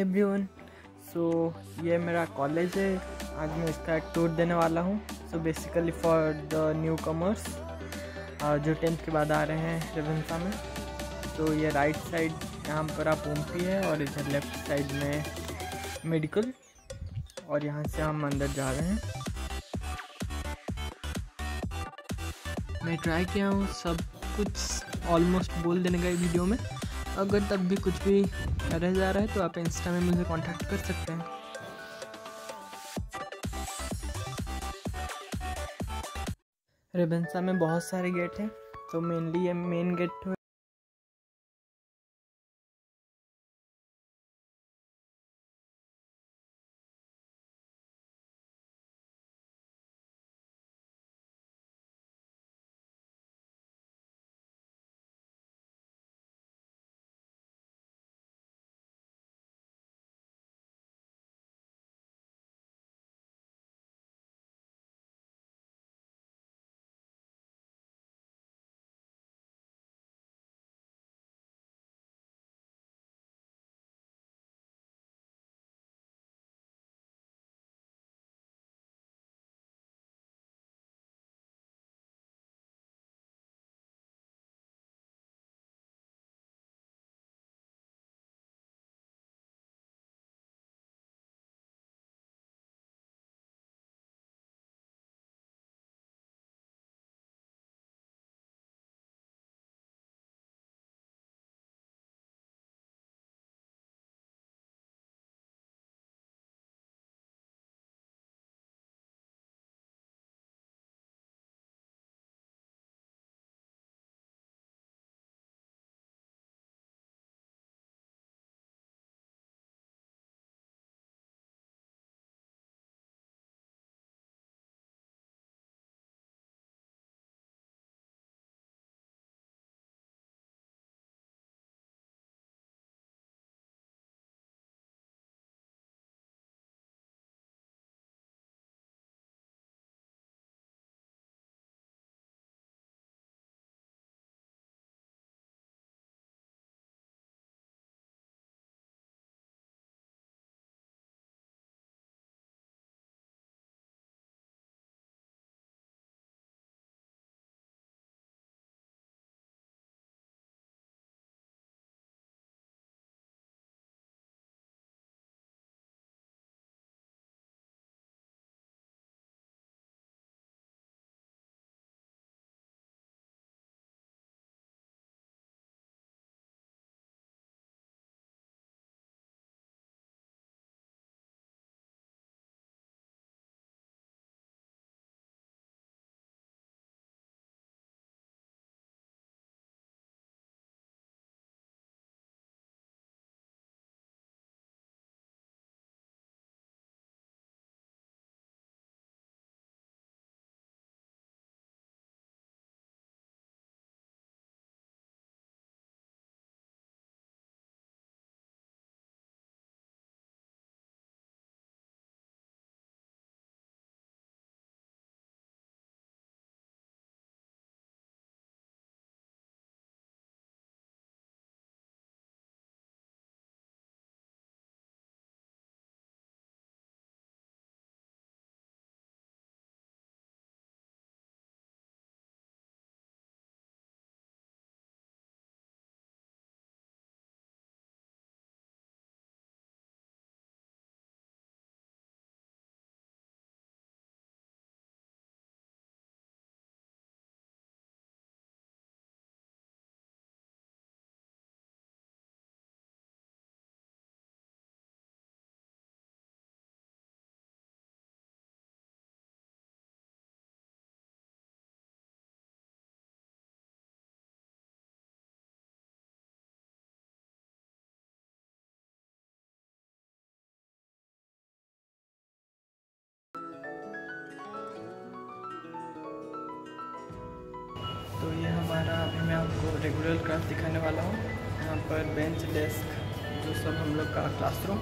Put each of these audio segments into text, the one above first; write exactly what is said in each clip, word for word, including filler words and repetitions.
Everyone. सो ये मेरा college है, आज मैं इसका एक टूर देने वाला हूँ। So basically for the new commerce जो टेंथ के बाद आ रहे हैं रेवेंसा में। तो ये राइट साइड यहाँ पर आप ओमपी है और इधर लेफ्ट साइड में मेडिकल, और यहाँ से हम अंदर जा रहे हैं। मैं ट्राई किया हूँ सब कुछ ऑलमोस्ट बोल देने का वीडियो में। अगर तब भी कुछ भी रह जा रहा है तो आप इंस्टा में मुझे कांटेक्ट कर सकते हैं। रेवेंसा में बहुत सारे गेट हैं, तो मेनली ये मेन गेट है। तो ये हमारा, अभी मैं आपको रेगुलर क्लास दिखाने वाला हूँ। यहाँ पर बेंच, डेस्क, जो सब हम लोग का क्लासरूम।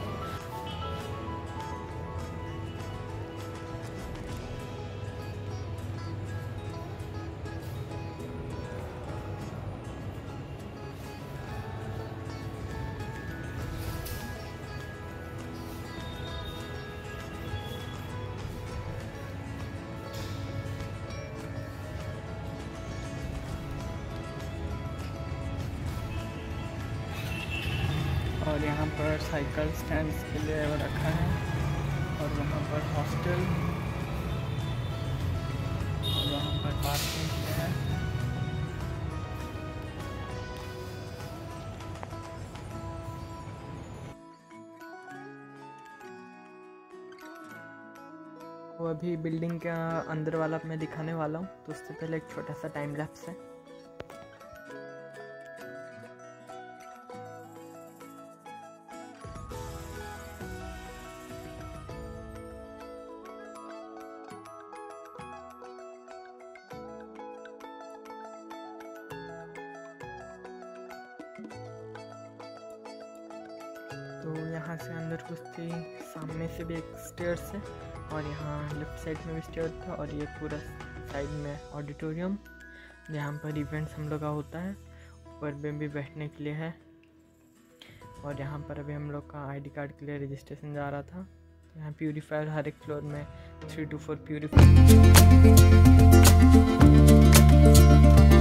और यहाँ पर साइकिल स्टैंड्स के लिए वो रखा है, और वहाँ पर हॉस्टल, और वहाँ पर पार्किंग है। वो अभी बिल्डिंग का अंदर वाला मैं दिखाने वाला हूँ, तो उससे पहले एक छोटा सा टाइम लैप्स है। तो यहाँ से अंदर घुसते ही सामने से भी एक स्टेयर्स है, और यहाँ लेफ्ट साइड में भी स्टेयर था, और ये पूरा साइड में ऑडिटोरियम जहाँ पर इवेंट्स हम लोग का होता है। ऊपर में भी बैठने के लिए है, और यहाँ पर अभी हम लोग का आईडी कार्ड के लिए रजिस्ट्रेशन जा रहा था। यहाँ प्यूरीफायर हर एक फ्लोर में थ्री टू फोर प्यूरीफायर।